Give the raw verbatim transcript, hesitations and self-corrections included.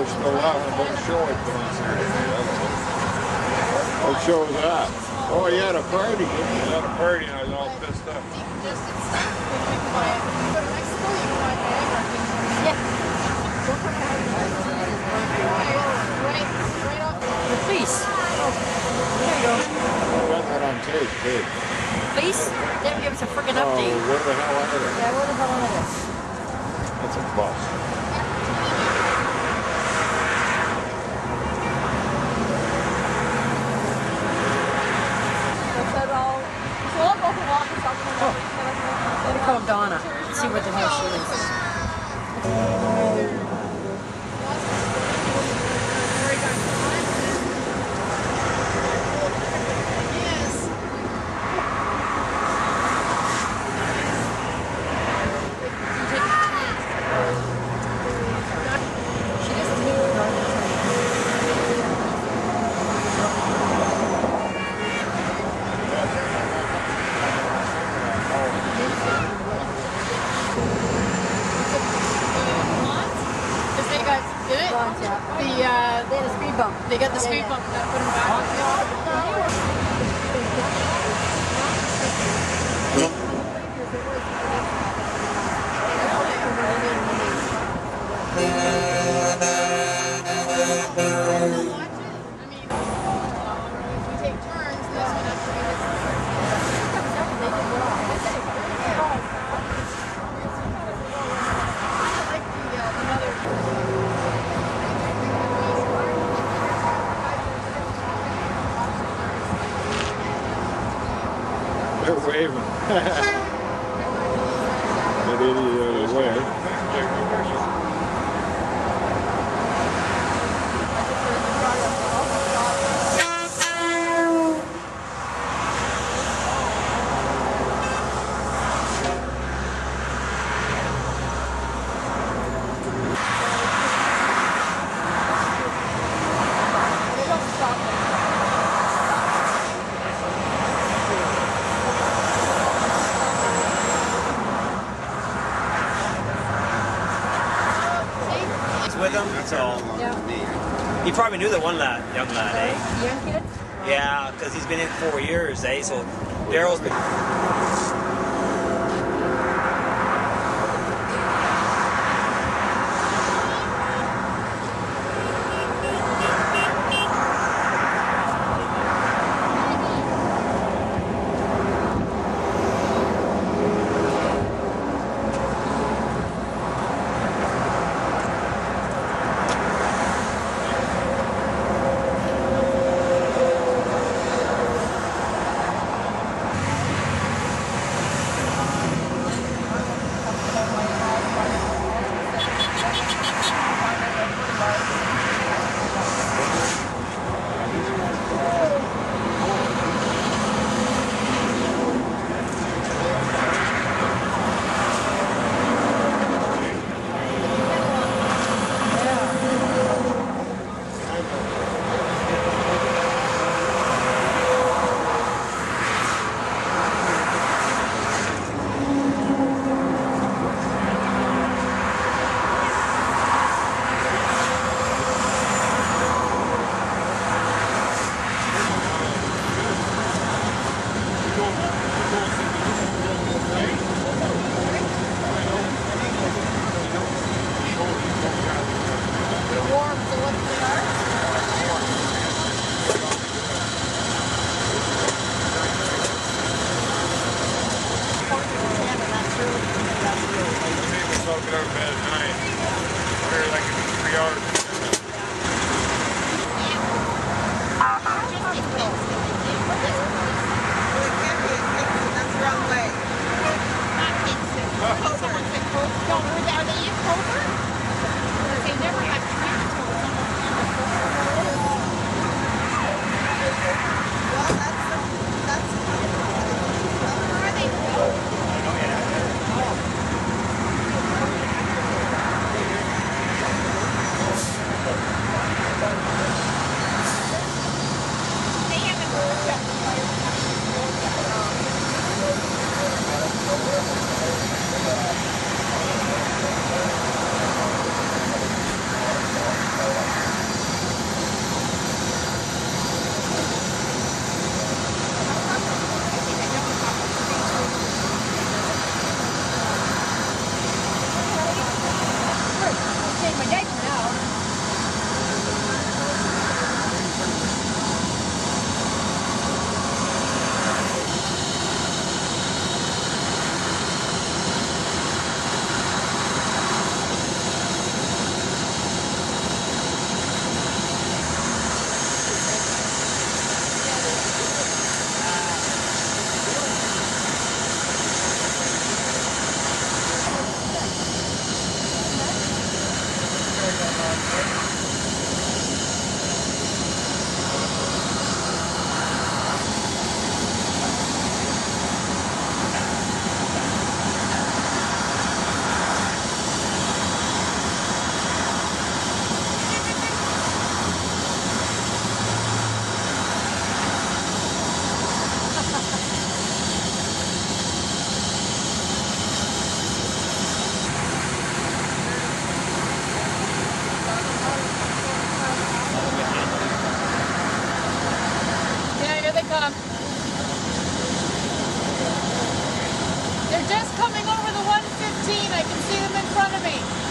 they're still laughing about the show I put on Saturday. What show was that? Oh, you had a party. You had a party and I was all pissed off. Please. There you go. I got that on tape, too. Please? They haven't given us a freaking Oh, update. where the hell are they? Yeah, where the hell are they? That's a bus. I'm going to call Donna and see what the hell she is. The, uh, they had a speed bump. They got the speed bump and that put them back. They're waving. That idiot is waving. With him, so Yeah. he probably knew the one lad, young lad, eh? Young kid? Yeah, because he's been in four years, eh? So Daryl's been. front of me.